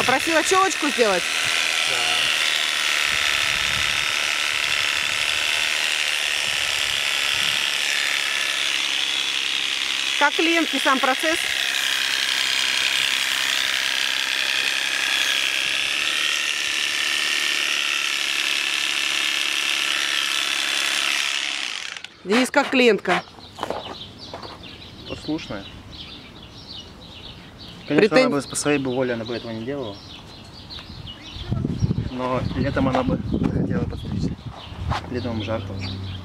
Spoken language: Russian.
Попросила челочку сделать? Да. Как клиентки сам процесс? Денис, как клиентка? Послушная. Конечно, она бы по своей воле она бы этого не делала. Но летом она бы хотела подстричься. Летом жарко уже.